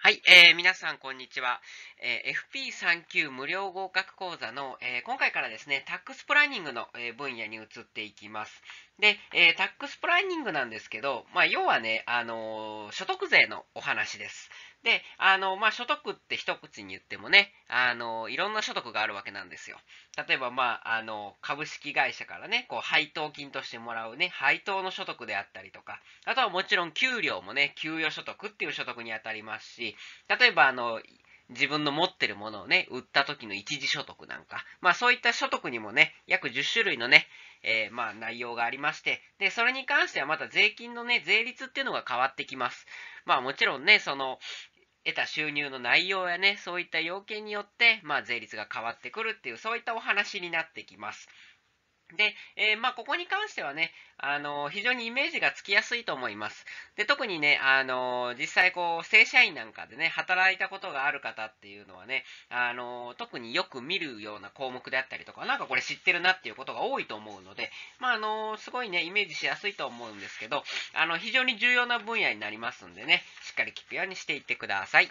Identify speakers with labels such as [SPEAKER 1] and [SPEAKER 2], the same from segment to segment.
[SPEAKER 1] はい、皆さんこんにちは。FP3級無料合格講座の、今回からですね、タックスプランニングの、分野に移っていきます。で、タックスプランニングなんですけど、要はね、所得税のお話です。で、所得って一口に言ってもね、いろんな所得があるわけなんですよ。例えば、株式会社からね、こう配当金としてもらうね、配当の所得であったりとか、あとはもちろん給料もね、給与所得っていう所得にあたりますし、例えば自分の持ってるものをね、売った時の一時所得なんか、そういった所得にもね、約10種類のね、内容がありまして、で、それに関してはまた税金のね、税率っていうのが変わってきます。もちろんね、得た収入の内容やね、そういった要件によって、税率が変わってくるっていう、そういったお話になってきます。で、ここに関してはね、非常にイメージがつきやすいと思います。で、特にね、実際こう、正社員なんかでね、働いたことがある方っていうのはね、特によく見るような項目であったりとか、なんかこれ知ってるなっていうことが多いと思うので、すごいね、イメージしやすいと思うんですけど、非常に重要な分野になりますんでね、しっかり聞くようにしていってください。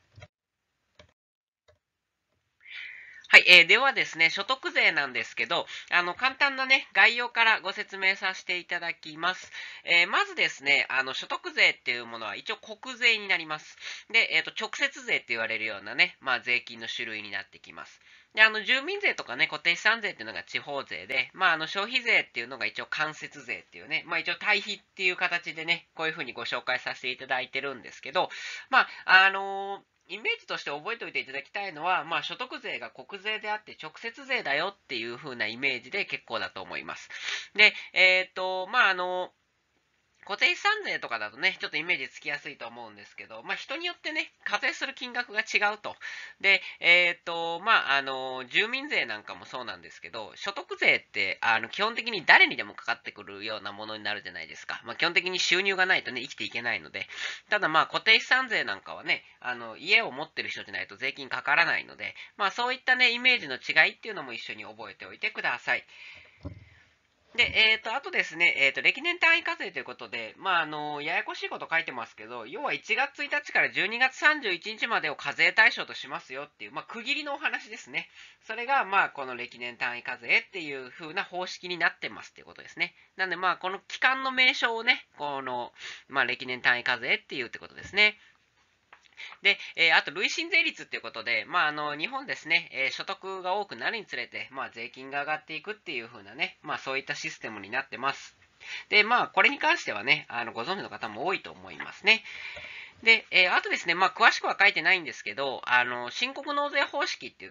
[SPEAKER 1] はい、ではですね、所得税なんですけど、簡単なね、概要からご説明させていただきます。まずですね、所得税っていうものは一応国税になります。で、直接税って言われるようなね、税金の種類になってきます。で、住民税とかね、固定資産税っていうのが地方税で、消費税っていうのが一応間接税っていうね、一応対比っていう形でね、こういうふうにご紹介させていただいてるんですけど、イメージとして覚えておいていただきたいのは、所得税が国税であって直接税だよっていう風なイメージで結構だと思います。で、固定資産税とかだとね、ちょっとイメージつきやすいと思うんですけど、人によってね、課税する金額が違うと。で、住民税なんかもそうなんですけど、所得税って、基本的に誰にでもかかってくるようなものになるじゃないですか。基本的に収入がないとね、生きていけないので。ただ固定資産税なんかはね、家を持ってる人じゃないと税金かからないので、そういったね、イメージの違いっていうのも一緒に覚えておいてください。で、あとですね、歴年単位課税ということで、ややこしいこと書いてますけど、要は1月1日から12月31日までを課税対象としますよっていう、区切りのお話ですね。それが、この歴年単位課税っていう風な方式になってますっていうことですね。なんで、この期間の名称をね、歴年単位課税っていうってことですね。で、あと、累進税率っていうことで、日本ですね、所得が多くなるにつれて、税金が上がっていくっていう風なね、そういったシステムになってます。で、これに関してはね、ご存知の方も多いと思いますね。で、あとですね、詳しくは書いてないんですけど、申告納税方式って言って、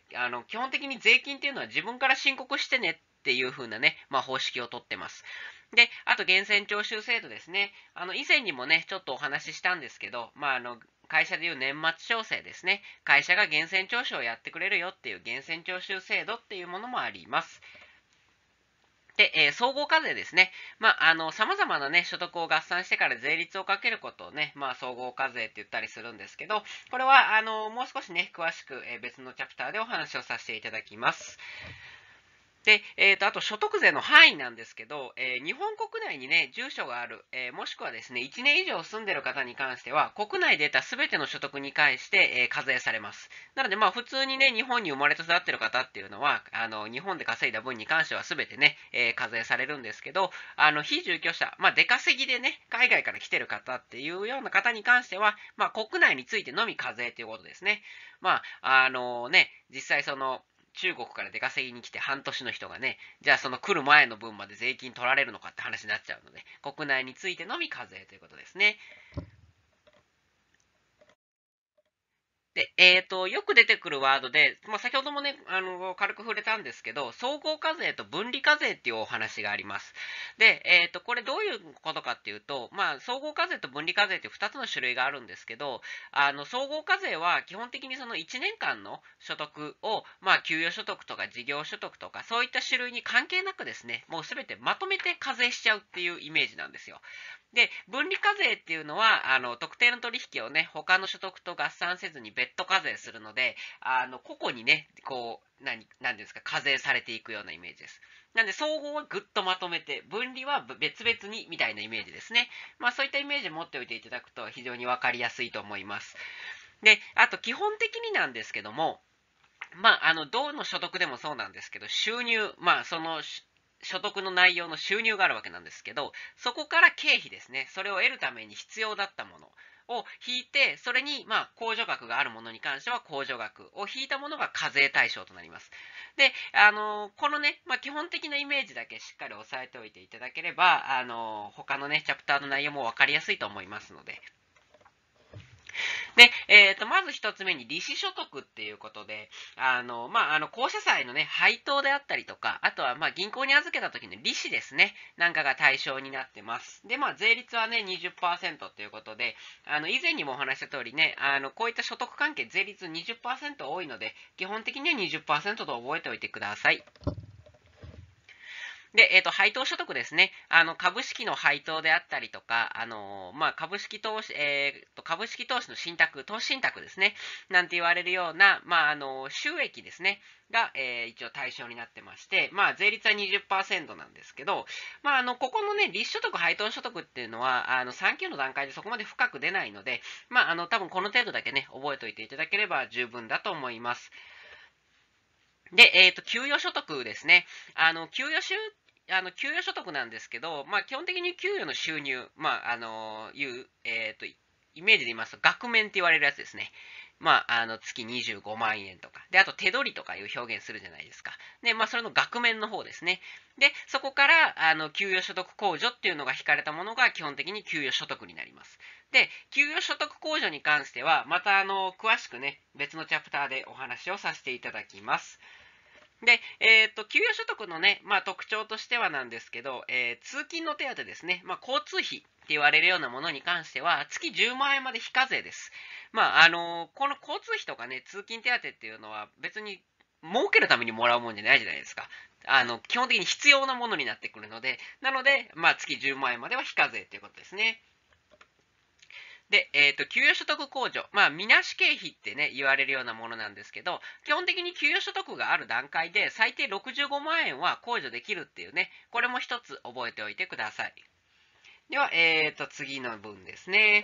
[SPEAKER 1] 基本的に税金っていうのは自分から申告してねっていう風なね、方式をとってます。で、あと、源泉徴収制度ですね。以前にもね、ちょっとお話ししたんですけど、会社でいう年末調整ですね。会社が源泉徴収をやってくれるよっていう源泉徴収制度っていうものもあります。で、総合課税ですね。様々なね、所得を合算してから税率をかけることをね、総合課税って言ったりするんですけど、これは、もう少しね、詳しく、別のチャプターでお話をさせていただきます。で、あと所得税の範囲なんですけど、日本国内にね、住所がある、もしくはですね、1年以上住んでいる方に関しては、国内で得たすべての所得に関して、課税されます。なので、普通にね、日本に生まれ育っている方っていうのは、日本で稼いだ分に関してはすべてね、課税されるんですけど、非住居者、出稼ぎでね、海外から来てる方っていうような方に関しては、国内についてのみ課税ということですね。実際中国から出稼ぎに来て半年の人がね、じゃあその来る前の分まで税金取られるのかって話になっちゃうので、国内についてのみ課税ということですね。で、よく出てくるワードで、先ほどもね、軽く触れたんですけど、総合課税と分離課税っていうお話があります。で、これどういうことかっていうと、総合課税と分離課税って2つの種類があるんですけど、総合課税は基本的にその1年間の所得を、給与所得とか事業所得とか、そういった種類に関係なくですね、もうすべてまとめて課税しちゃうっていうイメージなんですよ。で、分離課税っていうのは、特定の取引をね、他の所得と合算せずに別途課税するので、個々にね、こう、なんていうんですか、課税されていくようなイメージです。なんで、総合はぐっとまとめて、分離は別々にみたいなイメージですね。まあ、そういったイメージを持っておいていただくと非常にわかりやすいと思います。で、あと基本的になんですけども、まあ、どの所得でもそうなんですけど、収入、まあ、その所得の内容の収入があるわけなんですけど、そこから経費ですね、それを得るために必要だったものを引いて、それに、まあ、控除額があるものに関しては控除額を引いたものが課税対象となります。で、このね、まあ、基本的なイメージだけしっかり押さえておいていただければ、他のね、チャプターの内容も分かりやすいと思いますので、で、まず一つ目に利子所得っていうことで、公社債のね、配当であったりとか、あとは、まあ、銀行に預けた時の利子ですね、なんかが対象になってます。で、まあ、税率はね、20%ということで、以前にもお話した通りね、こういった所得関係、税率20%多いので、基本的には20%と覚えておいてください。で、配当所得ですね。株式の配当であったりとか、株式投資、株式投資の信託、投資信託ですね。なんて言われるような、収益ですね。が、一応対象になってまして、まあ、税率は20%なんですけど、ここのね、利子所得、配当所得っていうのは、3級の段階でそこまで深く出ないので、多分この程度だけね、覚えておいていただければ十分だと思います。で、給与所得ですね。給与所得なんですけど、まあ、基本的に給与の収入、イメージで言いますと、額面って言われるやつですね。月25万円とか。で、あと手取りとかいう表現するじゃないですか。で、それの額面の方ですね。で、そこから、給与所得控除っていうのが引かれたものが基本的に給与所得になります。で、給与所得控除に関しては、また、詳しくね、別のチャプターでお話をさせていただきます。で、給与所得のね、特徴としてはなんですけど、通勤の手当ですね、交通費って言われるようなものに関しては、月10万円まで非課税です。この交通費とかね、通勤手当っていうのは別に儲けるためにもらうもんじゃないじゃないですか。基本的に必要なものになってくるので、なので、月10万円までは非課税ということですね。で、給与所得控除。みなし経費ってね、言われるようなものなんですけど、基本的に給与所得がある段階で、最低65万円は控除できるっていうね、これも一つ覚えておいてください。では、次の文ですね。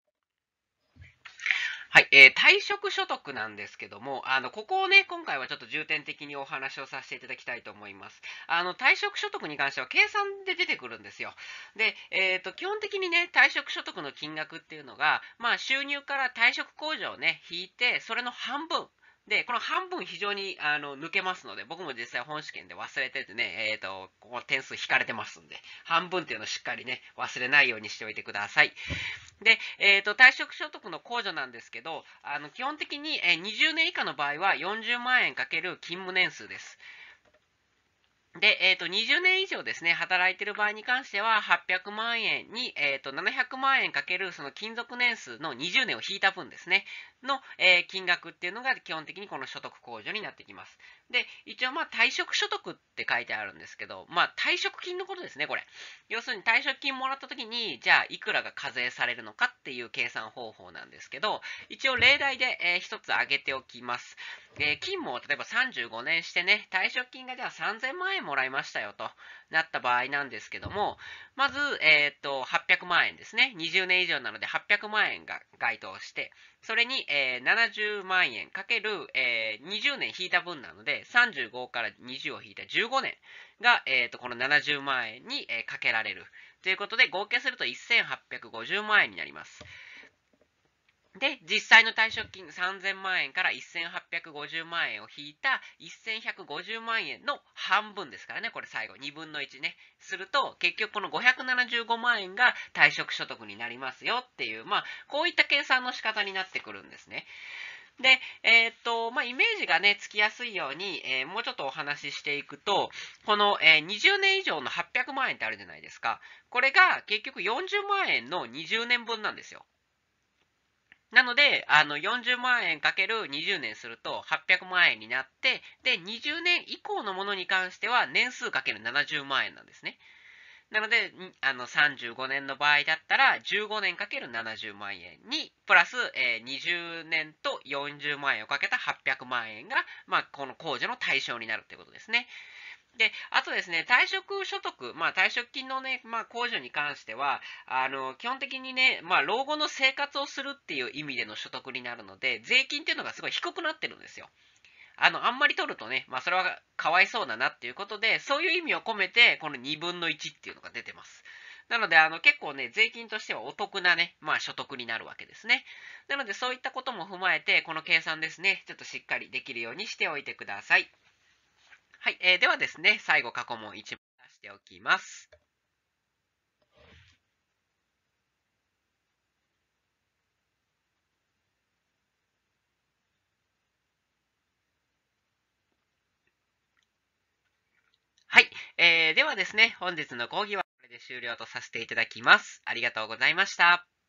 [SPEAKER 1] はい、退職所得なんですけども、ここをね、今回はちょっと重点的にお話をさせていただきたいと思います。退職所得に関しては計算で出てくるんですよ。で、基本的にね、退職所得の金額っていうのが、収入から退職控除をね、引いて、それの半分、で、この半分非常に抜けますので、僕も実際本試験で忘れててね、ここ点数引かれてますんで、半分っていうのをしっかりね、忘れないようにしておいてください。で、退職所得の控除なんですけど、基本的に、20年以下の場合は40万円かける勤務年数です。で、20年以上ですね、働いている場合に関しては、800万円に、700万円かけるその勤続年数の20年を引いた分ですね、の、金額っていうのが基本的にこの所得控除になってきます。で、一応退職所得って書いてあるんですけど、退職金のことですね、これ。要するに退職金もらった時に、じゃあいくらが課税されるのかっていう計算方法なんですけど、一応例題で、一つ挙げておきます。勤務を例えば35年してね、退職金がじゃあ3000万円もらいましたよとなった場合なんですけども、まず、800万円ですね。20年以上なので800万円が該当して、それに、70万円かける、20年引いた分なので、35から20を引いた15年が、この70万円に、かけられる。ということで、合計すると1850万円になります。で、実際の退職金3000万円から1850万円を引いた1150万円の半分ですからね、これ最後2分の1ね、すると結局この575万円が退職所得になりますよっていう、こういった計算の仕方になってくるんですね。で、イメージがね、つきやすいように、もうちょっとお話ししていくと、この、20年以上の800万円ってあるじゃないですか。これが結局40万円の20年分なんですよ。なので、40万円かける20年すると800万円になって、で、20年以降のものに関しては年数かける70万円なんですね。 なので、35年の場合だったら、15年かける70万円に、プラス、20年と40万円をかけた800万円が、この控除の対象になるということですね。で、あとですね、退職所得、退職金のね、控除に関しては、基本的にね、老後の生活をするっていう意味での所得になるので、税金っていうのがすごい低くなってるんですよ。あんまり取るとね、それはかわいそうだなっていうことで、そういう意味を込めて、この2分の1っていうのが出てます。なので、結構ね、税金としてはお得なね、所得になるわけですね。なので、そういったことも踏まえて、この計算ですね、ちょっとしっかりできるようにしておいてください。はい、ではですね、最後過去問1問出しておきます。はい、ではですね、本日の講義はこれで終了とさせていただきます。ありがとうございました。